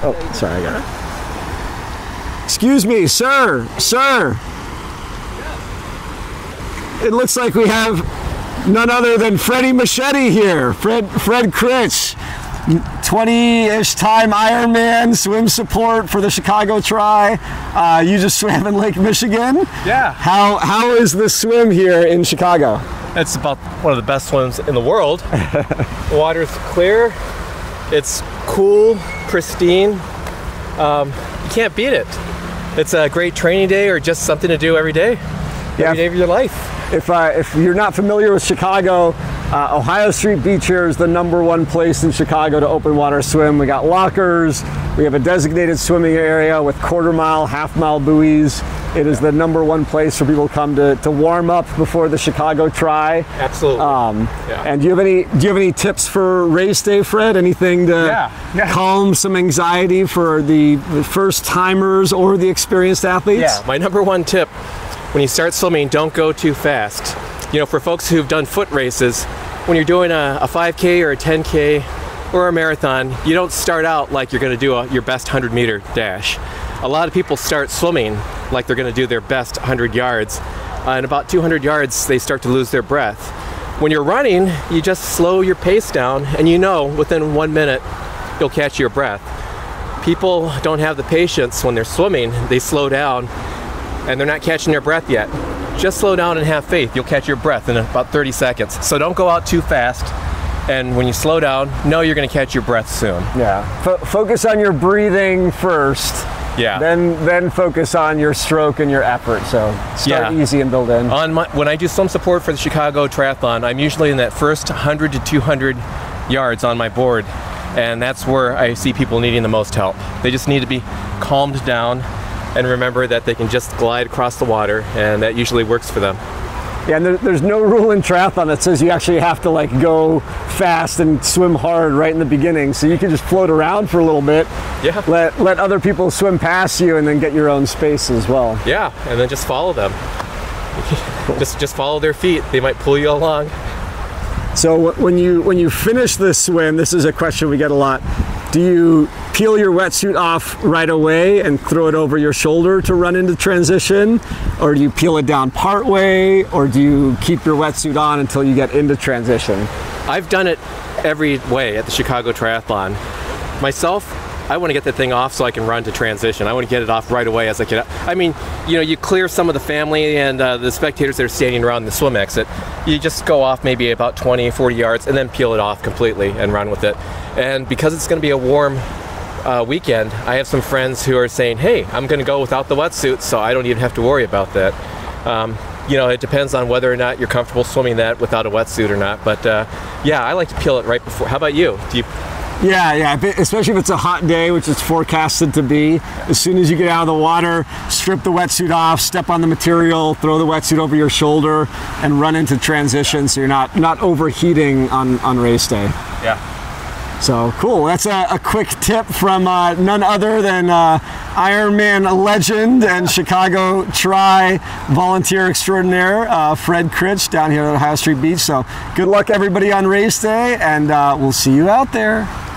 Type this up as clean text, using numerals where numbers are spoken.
Oh, sorry, I got it. Excuse me, sir. Sir. It looks like we have none other than Freddie Machete here. Fred Critch. 20-ish time Ironman swim support for the Chicago Tri. You just swam in Lake Michigan. Yeah. How is the swim here in Chicago? It's about one of the best swims in the world. The water's clear. It's cool, pristine. You can't beat it. It's a great training day or just something to do every day. Every day of your life. If you're not familiar with Chicago, Ohio Street Beach here is the #1 place in Chicago to open water swim. We got lockers, we have a designated swimming area with quarter-mile, half-mile buoys. It is the #1 place for people to come to warm up before the Chicago Tri. Absolutely. And do you have any tips for race day, Fred? Anything to calm some anxiety for the first timers or the experienced athletes? Yeah, my #1 tip: when you start swimming, don't go too fast. You know, for folks who've done foot races, when you're doing a 5K or a 10K or a marathon, you don't start out like you're going to do your best 100-meter dash. A lot of people start swimming like they're going to do their best 100 yards. And about 200 yards, they start to lose their breath. When you're running, you just slow your pace down, and you know within 1 minute, you'll catch your breath. People don't have the patience when they're swimming. They slow down, and they're not catching their breath yet. Just slow down and have faith. You'll catch your breath in about 30 seconds. So don't go out too fast. And when you slow down, know you're going to catch your breath soon. Yeah. Focus on your breathing first. Yeah. Then focus on your stroke and your effort. So start easy and build in. When I do swim support for the Chicago Triathlon, I'm usually in that first 100 to 200 yards on my board. And that's where I see people needing the most help. They just need to be calmed down and remember that they can just glide across the water, and that usually works for them. Yeah, and there's no rule in triathlon that says you actually have to like go fast and swim hard right in the beginning. So you can just float around for a little bit. Yeah. Let other people swim past you and then get your own space as well. Yeah, and then just follow them. just follow their feet. They might pull you along. So when you finish this swim, this is a question we get a lot. Do you peel your wetsuit off right away and throw it over your shoulder to run into transition? Or do you peel it down part way? Or do you keep your wetsuit on until you get into transition? I've done it every way at the Chicago Triathlon. Myself, I want to get the thing off so I can run to transition. I want to get it off right away as I get up. I mean, you know, you clear some of the family and the spectators that are standing around the swim exit. You just go off maybe about 20, 40 yards and then peel it off completely and run with it. And because it's going to be a warm weekend, I have some friends who are saying, hey, I'm going to go without the wetsuit, so I don't even have to worry about that. You know, it depends on whether or not you're comfortable swimming that without a wetsuit or not. But yeah, I like to peel it right before. How about you? Do you? Yeah, especially if it's a hot day, which it's forecasted to be. As soon as you get out of the water, strip the wetsuit off, step on the material, throw the wetsuit over your shoulder, and run into transition so you're not overheating on race day. Yeah. So cool. That's a quick tip from none other than Ironman legend and Chicago Tri volunteer extraordinaire, Fred Critch, down here at Ohio Street Beach. So good luck everybody on race day, and we'll see you out there.